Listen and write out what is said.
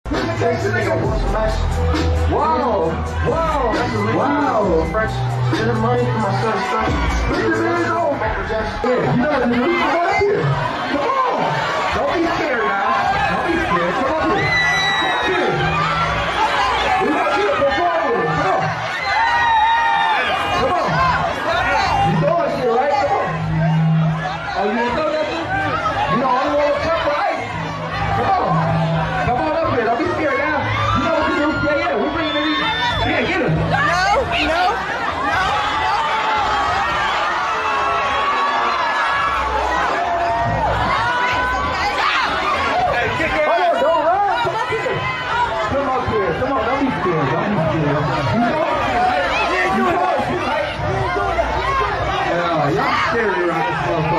Wow! Wow! Wow! Fresh. Get the money for my son's stuff. Look at this old Michael Jackson. Yeah, you know what to do. Come on here. Come on. Don't be scared now. Don't be scared. Come on here. Come on here. We want you to perform with us. Come on. Come on. You throwing shit, right? Come on. Oh, you didn't throw that shit? You know, I don't want to come, right? Come on. Come on up here. Don't be scared now. You know what to do. Yeah, yeah. We're bringing it in. Yeah, get him. No. Come up here. Come on, don't be scared. Don't be scared. You know it, right? You know it, right? Yeah, y'all scary around this motherfucker.